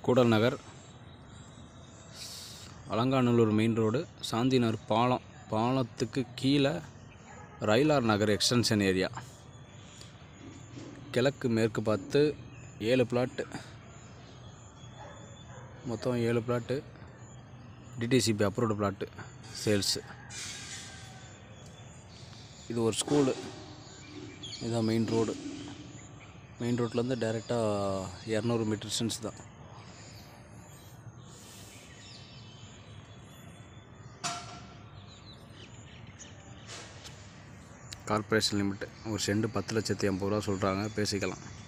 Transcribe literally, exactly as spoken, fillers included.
கூடல் Nagar, Alanganallur main road, Shanthinagar பாலம், பாலத்துக்கு கீழே ரயிலார் நகர் எக்ஸ்டென்ஷன் ஏரியா. கிழக்கு மேற்கு பார்த்து ஏழு பிளாட்டு, மொத்தம் ஏழு plot, DTCP approved plot sales. இது ஒரு ஸ்கூலு. இதுதான் மெயின் ரோடு. மெயின் ரோட்லேருந்து டைரெக்டாக இரநூறு மீட்டர் டிஸ்டன்ஸ் தான். Corporation limit. ஒரு செண்டு பத்து லட்சத்தி ஐம்பது ரூபா சொல்கிறாங்க, பேசிக்கலாம்.